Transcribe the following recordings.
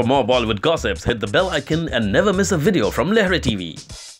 For more Bollywood gossips, hit the bell icon and never miss a video from Lehre TV.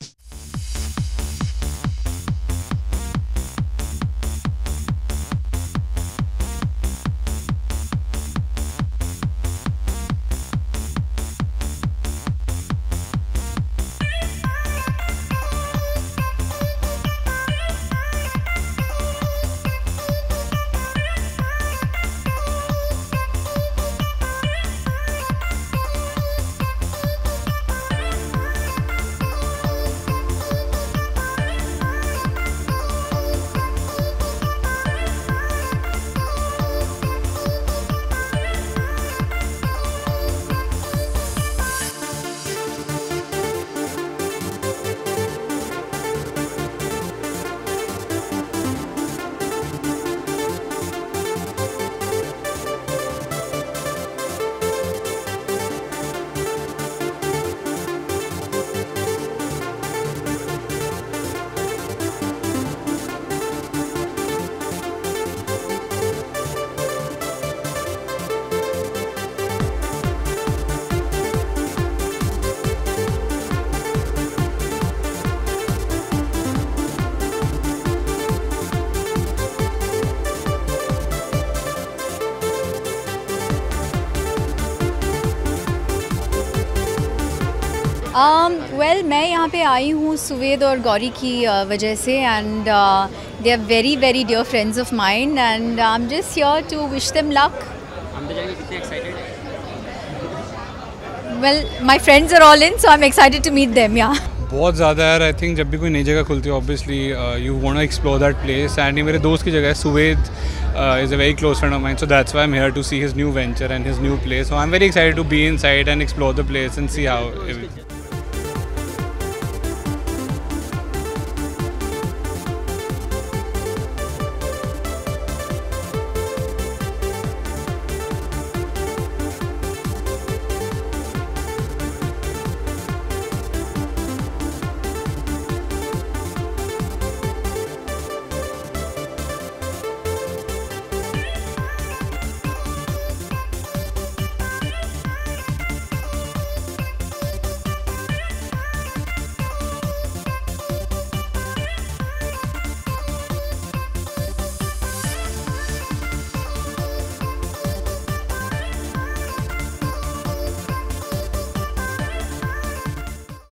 Well, मैं यहाँ पे आई हूँ सुवेद और गौरी की वजह से and they are very very dear friends of mine and I'm just here to wish them luck. अंदर जाके कितने excited हैं? Well, my friends are all in, so I'm excited to meet them. Yeah. बहुत ज़्यादा यार. I think जब भी कोई नई जगह खुलती है obviously you want to explore that place and ये मेरे दोस्त की जगह है. सुवेद is a very close friend of mine, so that's why I'm here to see his new venture and his new place. So I'm very excited to be inside and explore the place and see how.